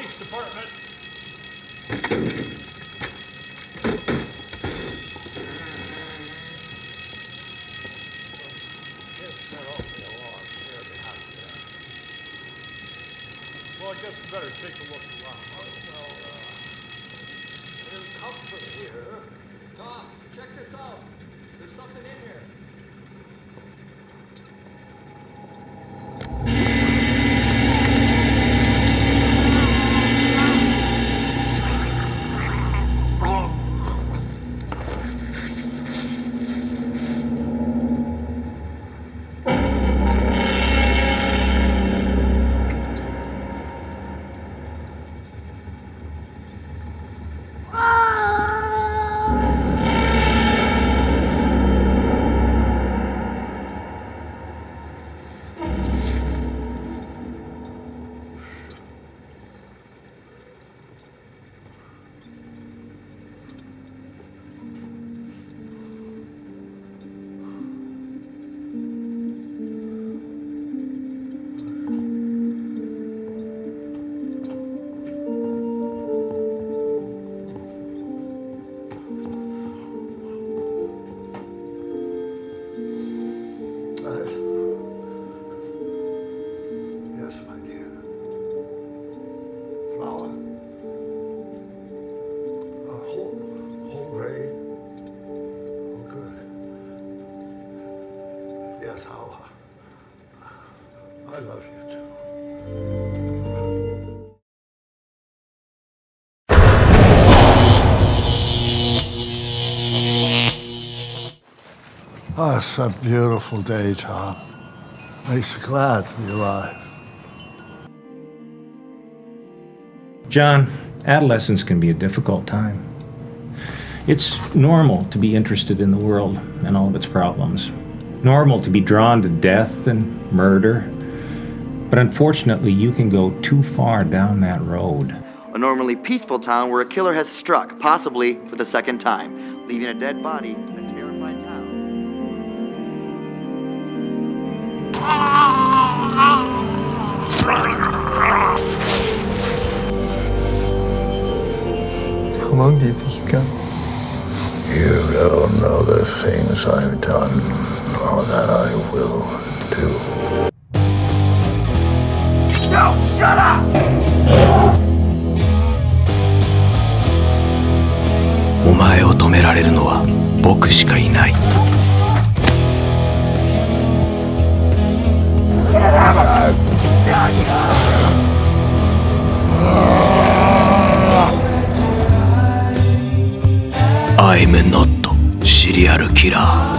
police department. Kids set off the alarm. Scared the house down. Well, I guess we better take a look around. There's comfort here. Tom, check this out. There's something in here. Yes, my dear. Flower. Whole grain. Oh, good. Yes, I love you too. Oh, it's a beautiful day, Tom. Makes you glad to be alive. John, adolescence can be a difficult time. It's normal to be interested in the world and all of its problems. Normal to be drawn to death and murder. But unfortunately, you can go too far down that road. A normally peaceful town where a killer has struck, possibly for the second time, leaving a dead body in a terrified town. How long do you think you got? You don't know the things I've done or that I will do. No, shut up! お前を止められるのは僕しかいない。I'm not serial killer.